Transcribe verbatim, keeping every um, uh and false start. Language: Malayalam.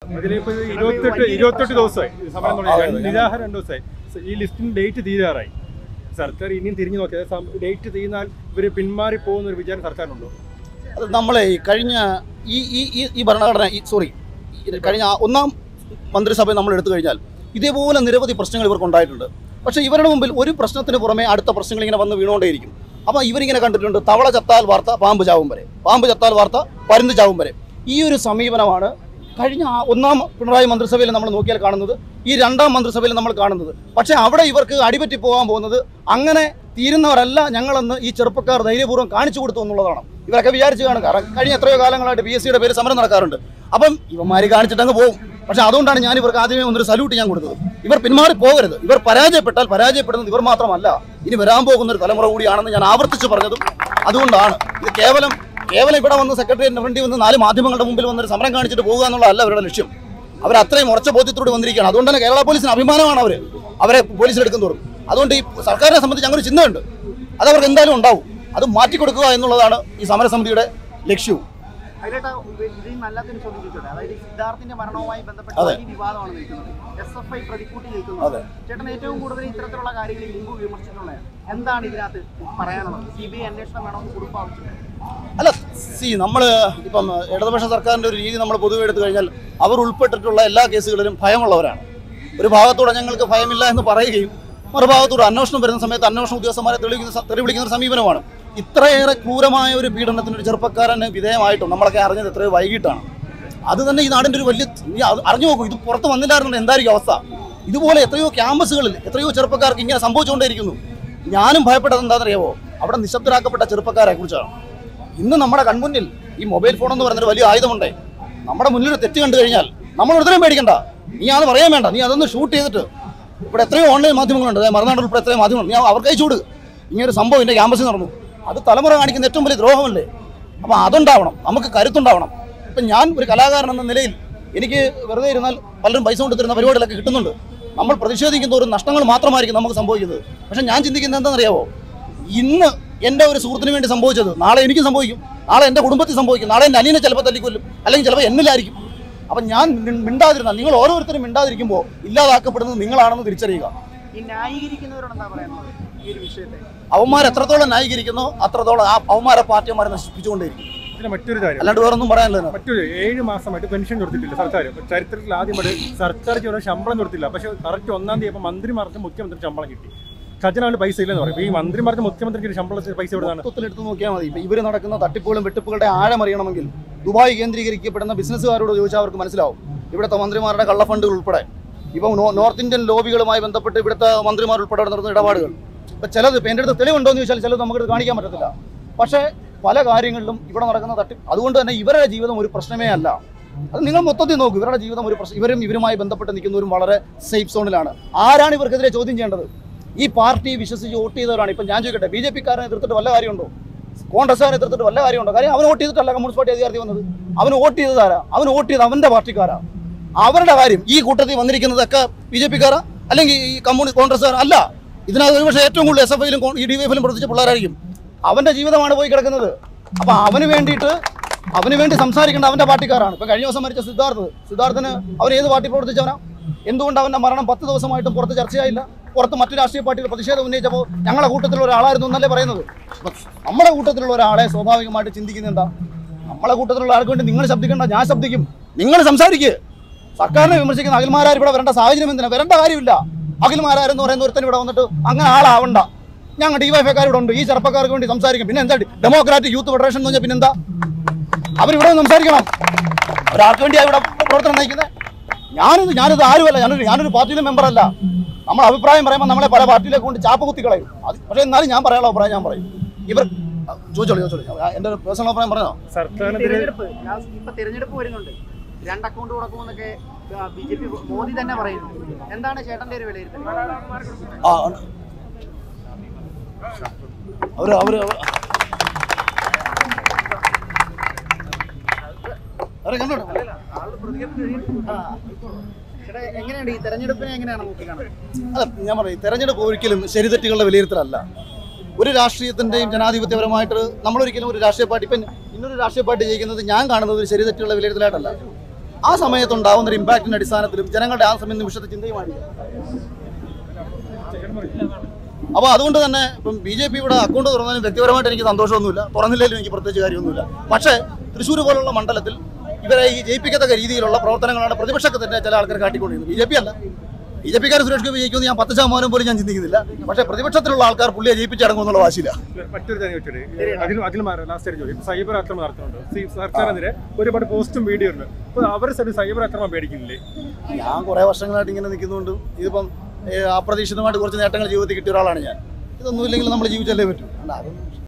അതിലിപ്പോൾ ഇരുപത്തെട്ട് ഇരുപത്തെട്ട് ദിവസമായി സമരം തുടങ്ങി, നിരാഹാരം രണ്ട് ദിവസമായി. ഈ ലിസ്റ്റിന് ഡേറ്റ് തീരാറായി. സർക്കാർ ഇനിയും തിരിഞ്ഞു നോക്കിയത് ഡേറ്റ് തീർന്നാൽ ഇവർ പിന്മാറി പോകുന്ന ഒരു വിചാരം സർക്കാരിനുണ്ടോ? അത് നമ്മളെ കഴിഞ്ഞ ഈ ഈ ഈ ഭരണഘടന ഈ സോറി കഴിഞ്ഞ ഒന്നാം മന്ത്രിസഭ നമ്മൾ എടുത്തു കഴിഞ്ഞാൽ ഇതേപോലെ നിരവധി പ്രശ്നങ്ങൾ ഇവർക്കുണ്ടായിട്ടുണ്ട്. പക്ഷേ ഇവരുടെ മുമ്പിൽ ഒരു പ്രശ്നത്തിന് പുറമെ അടുത്ത പ്രശ്നങ്ങൾ ഇങ്ങനെ വന്ന് വീണുകൊണ്ടേയിരിക്കും. അപ്പോൾ ഇവരിങ്ങനെ കണ്ടിട്ടുണ്ട്, തവള ചത്താൽ വാർത്ത പാമ്പ് ചാവും വരെ, പാമ്പ് ചത്താൽ വാർത്ത പരുന്ത് ചാവും വരെ. ഈ ഒരു സമീപനമാണ് കഴിഞ്ഞ ഒന്നാം പിണറായി മന്ത്രിസഭയിൽ നമ്മൾ നോക്കിയാൽ കാണുന്നത്, ഈ രണ്ടാം മന്ത്രിസഭയിൽ നമ്മൾ കാണുന്നത്. പക്ഷേ അവിടെ ഇവർക്ക് അടിപറ്റി പോകാൻ പോകുന്നത് അങ്ങനെ തീരുന്നവരല്ല ഞങ്ങളെന്ന് ഈ ചെറുപ്പക്കാർ ധൈര്യപൂർവ്വം കാണിച്ചു കൊടുത്തു എന്നുള്ളതാണ്. ഇവരൊക്കെ വിചാരിച്ച് കാണുക. കാരണം കഴിഞ്ഞ എത്രയോ കാലങ്ങളായിട്ട് പി എസ് സിയുടെ പേര് സമരം നടക്കാറുണ്ട്. അപ്പം ഇവന്മാർ കാണിച്ചിട്ടങ്ങ് പോകും. പക്ഷേ അതുകൊണ്ടാണ് ഞാൻ ഇവർക്ക് ആദ്യമേ ഒന്നൊരു സല്യൂട്ട് ഞാൻ കൊടുത്തത്. ഇവർ പിന്മാറി പോകരുത്. ഇവർ പരാജയപ്പെട്ടാൽ പരാജയപ്പെടുന്നത് ഇവർ മാത്രമല്ല, ഇനി വരാൻ പോകുന്ന ഒരു തലമുറ കൂടിയാണെന്ന് ഞാൻ ആവർത്തിച്ച് പറഞ്ഞതും അതുകൊണ്ടാണ്. ഇത് കേവലം കേവലം ഇവിടെ വന്ന് സെക്രട്ടറിയേറ്റിന് ഫ്രണ്ടിൽ വന്ന് നാല് മാധ്യമങ്ങളുടെ മുമ്പിൽ വന്നൊരു സമരം കാണിച്ചിട്ട് പോകുക എന്നുള്ളതല്ല അവരുടെ ലക്ഷ്യം. അവർ അത്രയും ഉറച്ച ബോധ്യത്തോട് വന്നിരിക്കുകയാണ്. അതുകൊണ്ട് തന്നെ കേരള പോലീസിന് അഭിമാനമാണ് അവർ അവരെ പോലീസിലെടുക്കുന്നതോറും. അതുകൊണ്ട് ഈ സർക്കാരിനെ സംബന്ധിച്ച് അങ്ങനെ ഒരു ചിന്തയുണ്ട്, അതവർക്ക് എന്തായാലും ഉണ്ടാവും. അത് മാറ്റിക്കൊടുക്കുക എന്നുള്ളതാണ് ഈ സമരസമിതിയുടെ ലക്ഷ്യവും. സിദ്ധാർത്ഥിന്റെ മരണവുമായി ബന്ധപ്പെട്ട വിവാദമാണ് നിൽക്കുന്നത്. എസ് എഫ് ഐ പ്രതിക്കൂട്ടി നിൽക്കുന്നത്. ചേട്ടൻ ഏറ്റവും കൂടുതൽ ഇത്തരത്തിലുള്ള കാര്യങ്ങളിൽ മുമ്പ് വിമർശിച്ചിട്ടുള്ളത് എന്താണ് ഇതിനകത്ത് പറയാനുള്ളത്? സി ബി ഐ അന്വേഷണം വേണമെന്ന് കുറിപ്പ് ആവശ്യപ്പെട്ടു. അല്ല, സി നമ്മൾ ഇപ്പം ഇടതുപക്ഷ സർക്കാരിൻ്റെ ഒരു രീതി നമ്മൾ പൊതുവെ എടുത്തു കഴിഞ്ഞാൽ അവർ ഉൾപ്പെട്ടിട്ടുള്ള എല്ലാ കേസുകളിലും ഭയമുള്ളവരാണ്. ഒരു ഭാഗത്തൂടെ ഞങ്ങൾക്ക് ഭയമില്ല എന്ന് പറയുകയും മറുഭാഗത്തൂടെ അന്വേഷണം വരുന്ന സമയത്ത് അന്വേഷണ ഉദ്യോഗസ്ഥന്മാരെ തെളിവിക്കുന്ന തെളിവിളിക്കുന്ന ഒരു സമീപനമാണ്. ഇത്രയേറെ ക്രൂരമായ ഒരു പീഡനത്തിന് ഒരു ചെറുപ്പക്കാരന് വിധേയമായിട്ടും നമ്മളൊക്കെ അറിഞ്ഞത് എത്രയോ വൈകിട്ടാണ്. അത് തന്നെ ഈ നാടിൻ്റെ ഒരു വലിയ അറിഞ്ഞു നോക്കൂ. ഇത് പുറത്ത് വന്നില്ലായിരുന്നു എന്തായിരിക്കും അവസ്ഥ? ഇതുപോലെ എത്രയോ ക്യാമ്പസുകളിൽ എത്രയോ ചെറുപ്പക്കാർക്ക് ഇങ്ങനെ സംഭവിച്ചുകൊണ്ടേയിരിക്കുന്നു. ഞാനും ഭയപ്പെട്ടത് എന്താണെന്നറിയാമോ? അവിടെ നിശബ്ദരാക്കപ്പെട്ട ചെറുപ്പക്കാരെ കുറിച്ചാണ്. ഇന്ന് നമ്മുടെ കൺമുന്നിൽ ഈ മൊബൈൽ ഫോൺ എന്ന് പറയുന്നൊരു വലിയ ആയുധമുണ്ടേ. നമ്മുടെ മുന്നിൽ തെറ്റ് കണ്ടു കഴിഞ്ഞാൽ നമ്മൾ ഒരുത്തരം പേടിക്കണ്ട, നീ അത് പറയാൻ വേണ്ട, നീ അതൊന്ന് ഷൂട്ട് ചെയ്തിട്ട്. ഇവിടെ എത്രയോ ഓൺലൈൻ മാധ്യമങ്ങളുണ്ട്, മറുനാട് ഉൾപ്പെടെ എത്രയോ മാധ്യമങ്ങളുണ്ട്, നീ അവർക്ക് അയച്ചുകൊടുക്കുക. ഇങ്ങനൊരു സംഭവം എൻ്റെ ക്യാമ്പസിൽ നടന്നു. അത് തലമുറ കാണിക്കുന്ന ഏറ്റവും വലിയ ദ്രോഹമല്ലേ? അപ്പോൾ അതുണ്ടാവണം, നമുക്ക് കരുത്തുണ്ടാവണം. ഇപ്പം ഞാൻ ഒരു കലാകാരൻ എന്ന നിലയിൽ എനിക്ക് വെറുതെ ഇരുന്നാൽ പലരും പൈസ കൊണ്ടുതരുന്ന പരിപാടികളൊക്കെ കിട്ടുന്നുണ്ട്. നമ്മൾ പ്രതിഷേധിക്കുന്ന ഒരു നഷ്ടങ്ങൾ മാത്രമായിരിക്കും നമുക്ക് സംഭവിക്കുന്നത്. പക്ഷേ ഞാൻ ചിന്തിക്കുന്നത് എന്താണെന്നറിയാമോ? ഇന്ന് എൻ്റെ ഒരു സുഹൃത്തിന് വേണ്ടി സംഭവിച്ചത് നാളെ എനിക്ക് സംഭവിക്കും, നാളെ എൻ്റെ കുടുംബത്തിൽ സംഭവിക്കും, നാളെ എൻ്റെ അനിയനെ ചിലപ്പോൾ തല്ലിക്കൊല്ലും, അല്ലെങ്കിൽ ചിലപ്പോൾ എന്നിലായിരിക്കും. അപ്പം ഞാൻ മിണ്ടാതിരുന്നാൽ, നിങ്ങൾ ഓരോരുത്തരും മിണ്ടാതിരിക്കുമ്പോൾ ഇല്ലാതാക്കപ്പെടുന്നത് നിങ്ങളാണെന്ന് തിരിച്ചറിയുക. ഈ ന്യായീകരിക്കുന്നവരോട് എന്താ പറയുന്നത് ഈ ഒരു വിഷയത്തെ? അവന്മാർ എത്രത്തോളം ന്യായീകരിക്കുന്നോ അത്രത്തോളം ആ അവന്മാരെ പാർട്ടിമാരെ നശിപ്പിച്ചുകൊണ്ടേയിരിക്കും. പിന്നെ മറ്റൊരു കാര്യം, അല്ലാണ്ട് വേറൊന്നും പറയാനില്ല. മറ്റൊരു ഏഴ് മാസമായിട്ട് പെൻഷൻ കൊടുത്തിട്ടില്ല സർക്കാർ. ചരിത്രത്തിൽ ആദ്യമായിട്ട് സർക്കാർ ശമ്പളം കൊടുത്തില്ല. പക്ഷേ കറക്റ്റ് ഒന്നാം തീയതി മന്ത്രിമാർക്ക് മുഖ്യമന്ത്രി ശമ്പളം കിട്ടി. ഖജനാവിൽ പൈസ ഇല്ലെന്ന് പറയും. ഈ മന്ത്രിമാർക്ക് മുഖ്യമന്ത്രിക്ക് ശമ്പളത്തിൽ പൈസ എവിടെയാണ്? എടുത്ത് നോക്കിയാൽ മതി. ഇപ്പം ഇവർ നടക്കുന്ന തട്ടിപ്പുകളും വെട്ടിപ്പുകളുടെ ആഴം അറിയണമെങ്കിൽ ദുബായ് കേന്ദ്രീകരിക്കപ്പെടുന്ന ബിസിനസ്സുകാരോട് ചോദിച്ചാൽ അവർക്ക് മനസ്സിലാവും. ഇവിടുത്തെ മന്ത്രിമാരുടെ കള്ളഫണ്ടുകൾ ഉൾപ്പെടെ ഇപ്പം നോർത്ത് ഇന്ത്യൻ ലോബികളുമായി ബന്ധപ്പെട്ട് ഇവിടുത്തെ മന്ത്രിമാർ ഉൾപ്പെടെ നടത്തുന്ന ഇടപാടുകൾ. ഇപ്പം ചിലത് ഇപ്പം എൻ്റെ അടുത്ത് തെളിവുണ്ടോ എന്ന് ചോദിച്ചാൽ ചിലത് നമുക്കത് കാണിക്കാൻ പറ്റത്തില്ല. പക്ഷേ പല കാര്യങ്ങളിലും ഇവിടെ നടക്കുന്ന തട്ടി. അതുകൊണ്ട് തന്നെ ഇവരുടെ ജീവിതം ഒരു പ്രശ്നമേ അല്ല. അത് നിങ്ങൾ മൊത്തത്തിൽ നോക്കും. ഇവരുടെ ജീവിതം ഒരു പ്രശ്നം. ഇവരും ഇവരുമായി ബന്ധപ്പെട്ട് നിൽക്കുന്നവരും വളരെ സേഫ് സോണിലാണ്. ആരാണ് ഇവർക്കെതിരെ ചോദ്യം ചെയ്യേണ്ടത്? ഈ പാർട്ടി വിശ്വസിച്ച് വോട്ട് ചെയ്തവരാണ്. ഇപ്പം ഞാൻ ചോദിക്കട്ടെ, ബി ജെ പിക്കാരനെ എതിർത്തിട്ട് വല്ല കാര്യമുണ്ടോ? കോൺഗ്രസ്സുകാരെ എതിർത്തിട്ട് വല്ല കാര്യമുണ്ടോ? കാര്യം അവൻ വോട്ട് ചെയ്തിട്ടല്ല കമ്മ്യൂണിസ്റ്റ് പാർട്ടി അധികാരത്തിൽ വന്നത്. അവന് വോട്ട് ചെയ്തതാരാ? അവന് വോട്ട് ചെയ്ത് അവൻ്റെ പാർട്ടിക്കാരാ. അവരുടെ കാര്യം ഈ കൂട്ടത്തിൽ വന്നിരിക്കുന്നതൊക്കെ ബി ജെ പിക്കാരാ അല്ലെങ്കിൽ ഈ കമ്മ്യൂണിസ്റ്റ് കോൺഗ്രസ്സുകാരാ? അല്ല. ഇതിനകത്ത് ഒരുപക്ഷെ ഏറ്റവും കൂടുതൽ എസ് എഫ് ഐയിലും ഈ ഡി വൈ എഫിലും പ്രവർത്തിച്ച പിള്ളേരായിരിക്കും. അവൻ്റെ ജീവിതമാണ് പോയി കിടക്കുന്നത്. അപ്പം അവന് വേണ്ടിയിട്ട് അവന് വേണ്ടി സംസാരിക്കേണ്ട അവൻ്റെ പാർട്ടിക്കാരാണ്. ഇപ്പം കഴിഞ്ഞ ദിവസം മരിച്ച സിദ്ധാർത്ഥ് സിദ്ധാർത്ഥിന് അവൻ ഏത് പാർട്ടി പ്രവർത്തിച്ചവനാ? എന്തുകൊണ്ട് അവൻ്റെ മരണം പത്ത് ദിവസമായിട്ടും പുറത്ത് ചർച്ചയായില്ല? പുറത്ത് മറ്റു രാഷ്ട്രീയ പാർട്ടികൾ പ്രതിഷേധം ഉന്നയിച്ചപ്പോൾ ഞങ്ങളുടെ കൂട്ടത്തിലുള്ള ഒരാളായിരുന്നു എന്നല്ലേ പറയുന്നത്? നമ്മുടെ കൂട്ടത്തിലുള്ള ഒരാളെ സ്വാഭാവികമായിട്ട് ചിന്തിക്കുന്നത് എന്താ? നമ്മളെ കൂട്ടത്തിലുള്ള ആൾക്ക് വേണ്ടി നിങ്ങൾ ശബ്ദിക്കേണ്ട, ഞാൻ ശബ്ദിക്കും. നിങ്ങൾ സംസാരിക്കുക. സർക്കാരിനെ വിമർശിക്കുന്ന അഖിൽമാരാർ ഇവിടെ വരേണ്ട സാഹചര്യം എന്തിനാ? വരേണ്ട കാര്യമില്ല. അഖിൽമാരാരെന്ന് പറയുന്ന ഒരുത്തൻ ഇവിടെ വന്നിട്ട് അങ്ങനെ ആളാവണ്ട. ഞങ്ങൾ ഡിവൈഎഫ്ഐക്കാർ ഇവിടെ ഉണ്ട്, ഈ ചെറുപ്പക്കാർക്ക് വേണ്ടി സംസാരിക്കും. പിന്നെ എന്താ ഡെമോക്രാറ്റിക് യൂത്ത് ഫെഡറേഷൻ എന്ന് പറഞ്ഞാൽ പിന്നെന്താ? അവരിവിടെ സംസാരിക്കണം. ഒരാൾക്ക് വേണ്ടിയാണ് ഇവിടെ പ്രവർത്തനം നയിക്കുന്നത്. ഞാനിത് ഞാനിത് ആരുമല്ല, ഞാനൊരു ഞാനൊരു പാർട്ടിയിലെ മെമ്പറല്ല. നമ്മൾ അഭിപ്രായം പറയുമ്പോൾ നമ്മളെ പല പാർട്ടിയിലേക്ക് കൊണ്ട് ചാപ്പ് കുത്തി കളയും. അത് പക്ഷേ എന്നാലും ഞാൻ പറയാനുള്ള അഭിപ്രായം ഞാൻ പറയും. ഇവർ ചോദിച്ചോളൂ ചോദിച്ചോളൂ എൻ്റെ ഒരു പേഴ്സണൽ അഭിപ്രായം പറഞ്ഞോ? തെരഞ്ഞെടുപ്പ് ഇപ്പൊ തെരഞ്ഞെടുപ്പ് വരുന്നുണ്ട്, രണ്ട് അക്കൗണ്ട് കൊടുക്കുമെന്നൊക്കെ ബി ജെ പി മോദി തന്നെ പറയുന്നു. എന്താണ് ചേട്ടന്റെ ഒരു വിലയിരുത്തൽ? ആ അവര് അവര് എങ്ങനെയാണ് ഈ തെരഞ്ഞെടുപ്പിനെ എങ്ങനെയാണ് നോക്കിക്കാണുന്നത്? അല്ല, ഞാൻ പറയും, തെരഞ്ഞെടുപ്പ് ഒരിക്കലും ശരിതെറ്റുകളുടെ വിലയിരുത്തലല്ല. ഒരു രാഷ്ട്രീയത്തിൻ്റെയും ജനാധിപത്യപരമായിട്ട് നമ്മളൊരിക്കലും ഒരു രാഷ്ട്രീയ പാർട്ടി ഇപ്പം ഇന്നൊരു രാഷ്ട്രീയ പാർട്ടി ജയിക്കുന്നത് ഞാൻ കാണുന്നത് ഒരു ശരിതെറ്റുകളുടെ വിലയിരുത്തലായിട്ടല്ല. ആ സമയത്തുണ്ടാകുന്ന ഒരു ഇമ്പാക്റ്റിന്റെ അടിസ്ഥാനത്തിലും ജനങ്ങളുടെ ആ സമയം നിമിഷത്തെ ചിന്തയുമാണ്. അപ്പോൾ അതുകൊണ്ട് തന്നെ ഇപ്പം ബി ജെ പി ഇവിടെ അക്കൗണ്ട് തുറന്നാലും വ്യക്തിപരമായിട്ട് എനിക്ക് സന്തോഷമൊന്നുമില്ല, തുറന്നില്ലെങ്കിലും എനിക്ക് പ്രത്യേകിച്ച് കാര്യമൊന്നുമില്ല. പക്ഷേ തൃശ്ശൂർ പോലുള്ള മണ്ഡലത്തിൽ ഇവരെ ഈ ജയിപ്പിക്കത്തക്ക രീതിയിലുള്ള പ്രവർത്തനങ്ങളാണ് പ്രതിപക്ഷത്തിന്റെ ചില ആൾക്കാർ കാട്ടിക്കൊണ്ടിരുന്നത്. ബി ജെ പി അല്ല, ബി ജെ പിക്കാർ സുരേഷ് ഗോപി ജയിക്കുമെന്ന് ഞാൻ പത്ത് ശതമാനം പോലും ഞാൻ ചിന്തിക്കുന്നില്ല. പക്ഷേ പ്രതിപക്ഷത്തിലുള്ള ആൾക്കാർ പുള്ളിയെ ജയിപ്പിച്ചടങ്ങുമെന്നുള്ള വാശിയില്ല. മറ്റൊരു കാര്യം ചോദിച്ചത് അതിൽ അതിൽ മാറാം ലാസ്റ്റ് ചോദിക്കും. സൈബർ ആക്രമണം നടത്തുന്നുണ്ട് സർക്കാരിനെതിരെ ഒരുപാട് പോസ്റ്റും വീഡിയോ ഉണ്ട്. അപ്പോൾ അവർ സൈബർ ആക്രമണം പേടിക്കുന്നില്ലേ? ഞാൻ കുറേ വർഷങ്ങളായിട്ട് ഇങ്ങനെ നിൽക്കുന്നുണ്ട്. ഇതിപ്പം അപ്രതീക്ഷിതമായിട്ട് കുറച്ച് നേട്ടങ്ങൾ ജീവിതത്തിൽ കിട്ടിയ ഒരാളാണ് ഞാൻ. ഇതൊന്നുമില്ലെങ്കിൽ നമ്മൾ ജീവിച്ചല്ലേ പറ്റൂ. അല്ല അത്